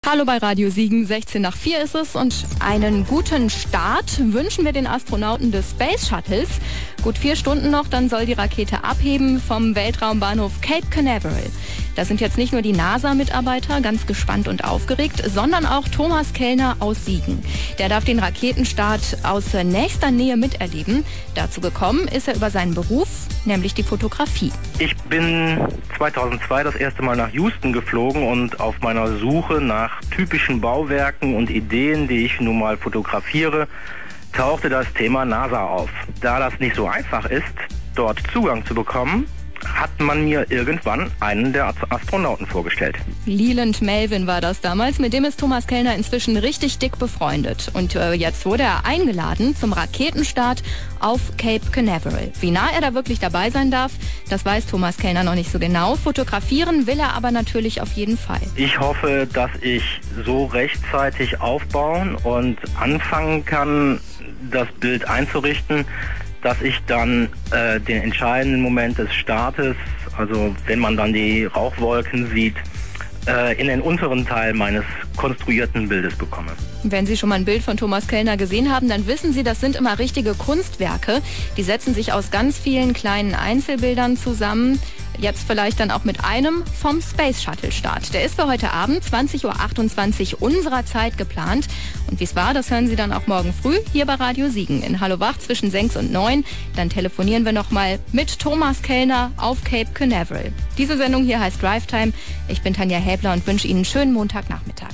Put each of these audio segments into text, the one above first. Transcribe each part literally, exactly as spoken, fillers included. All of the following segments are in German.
Hallo bei Radio Siegen, sechzehn nach vier ist es und einen guten Start wünschen wir den Astronauten des Space Shuttles. Gut vier Stunden noch, dann soll die Rakete abheben vom Weltraumbahnhof Cape Canaveral. Da sind jetzt nicht nur die NASA-Mitarbeiter ganz gespannt und aufgeregt, sondern auch Thomas Kellner aus Siegen. Der darf den Raketenstart aus nächster Nähe miterleben. Dazu gekommen ist er über seinen Beruf, nämlich die Fotografie. Ich bin zweitausendzwei das erste Mal nach Houston geflogen und auf meiner Suche nach typischen Bauwerken und Ideen, die ich nun mal fotografiere, tauchte das Thema NASA auf. Da das nicht so einfach ist, dort Zugang zu bekommen, hat man mir irgendwann einen der Astronauten vorgestellt. Leland Melvin war das damals, mit dem ist Thomas Kellner inzwischen richtig dick befreundet. Und äh, jetzt wurde er eingeladen zum Raketenstart auf Cape Canaveral. Wie nah er da wirklich dabei sein darf, das weiß Thomas Kellner noch nicht so genau. Fotografieren will er aber natürlich auf jeden Fall. Ich hoffe, dass ich so rechtzeitig aufbauen und anfangen kann, das Bild einzurichten, dass ich dann äh, den entscheidenden Moment des Startes, also wenn man dann die Rauchwolken sieht, äh, in den unteren Teil meines konstruierten Bildes bekomme. Wenn Sie schon mal ein Bild von Thomas Kellner gesehen haben, dann wissen Sie, das sind immer richtige Kunstwerke. Die setzen sich aus ganz vielen kleinen Einzelbildern zusammen. Jetzt vielleicht dann auch mit einem vom Space Shuttle Start. Der ist für heute Abend zwanzig Uhr achtundzwanzig unserer Zeit geplant. Und wie es war, das hören Sie dann auch morgen früh hier bei Radio Siegen in Hallo Wach zwischen sechs und neun. Dann telefonieren wir nochmal mit Thomas Kellner auf Cape Canaveral. Diese Sendung hier heißt Drive Time. Ich bin Tanja Häbler und wünsche Ihnen einen schönen Montagnachmittag.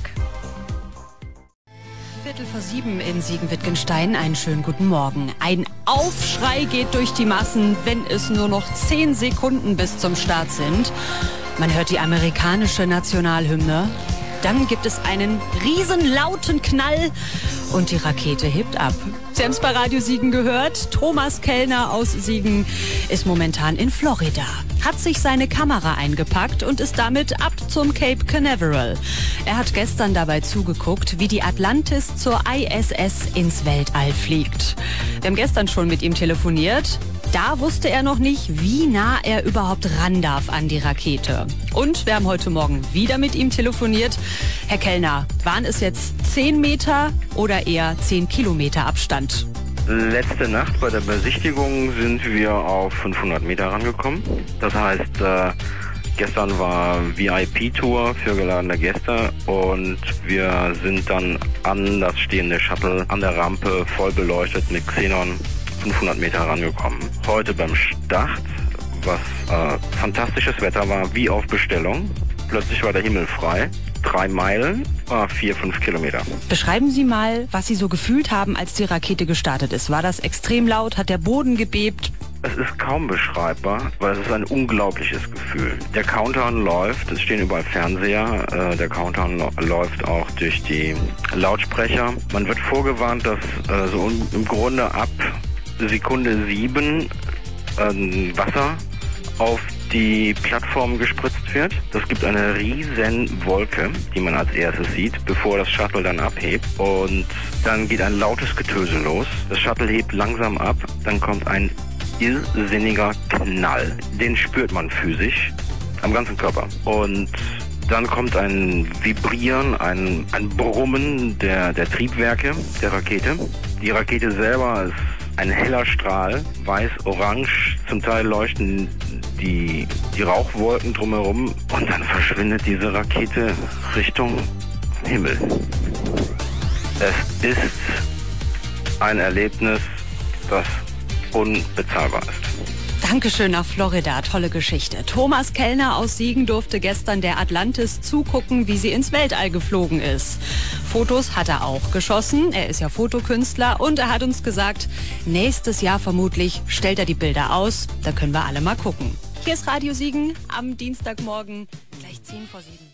Viertel vor sieben in Siegen-Wittgenstein. Einen schönen guten Morgen. Ein Aufschrei geht durch die Massen, wenn es nur noch zehn Sekunden bis zum Start sind. Man hört die amerikanische Nationalhymne. Dann gibt es einen riesenlauten Knall und die Rakete hebt ab. Sie haben es bei Radio Siegen gehört. Thomas Kellner aus Siegen ist momentan in Florida. Hat sich seine Kamera eingepackt und ist damit ab zum Cape Canaveral. Er hat gestern dabei zugeguckt, wie die Atlantis zur I S S ins Weltall fliegt. Wir haben gestern schon mit ihm telefoniert. Da wusste er noch nicht, wie nah er überhaupt ran darf an die Rakete. Und wir haben heute Morgen wieder mit ihm telefoniert. Herr Kellner, waren es jetzt zehn Meter oder eher zehn Kilometer Abstand? Letzte Nacht bei der Besichtigung sind wir auf fünfhundert Meter rangekommen. Das heißt, äh, gestern war V I P-Tour für geladene Gäste und wir sind dann an das stehende Shuttle an der Rampe voll beleuchtet mit Xenon fünfhundert Meter rangekommen. Heute beim Start, was äh, fantastisches Wetter war, wie auf Bestellung. Plötzlich war der Himmel frei. Drei Meilen, äh, vier, fünf Kilometer. Beschreiben Sie mal, was Sie so gefühlt haben, als die Rakete gestartet ist. War das extrem laut? Hat der Boden gebebt? Es ist kaum beschreibbar, weil es ist ein unglaubliches Gefühl. Der Countdown läuft, es stehen überall Fernseher, äh, der Countdown läuft auch durch die Lautsprecher. Man wird vorgewarnt, dass äh, so im Grunde ab Sekunde sieben äh, Wasser auf die Plattform gespritzt wird. Das gibt eine riesen Wolke, die man als erstes sieht, bevor das Shuttle dann abhebt. Und dann geht ein lautes Getöse los. Das Shuttle hebt langsam ab, dann kommt ein irrsinniger Knall. Den spürt man physisch am ganzen Körper. Und dann kommt ein Vibrieren, ein, ein Brummen der, der Triebwerke der Rakete. Die Rakete selber ist ein heller Strahl, weiß-orange, zum Teil leuchten die, die Rauchwolken drumherum und dann verschwindet diese Rakete Richtung Himmel. Es ist ein Erlebnis, das unbezahlbar ist. Dankeschön nach Florida, tolle Geschichte. Thomas Kellner aus Siegen durfte gestern der Atlantis zugucken, wie sie ins Weltall geflogen ist. Fotos hat er auch geschossen, er ist ja Fotokünstler und er hat uns gesagt, nächstes Jahr vermutlich stellt er die Bilder aus, da können wir alle mal gucken. Hier ist Radio Siegen am Dienstagmorgen, gleich zehn vor sieben.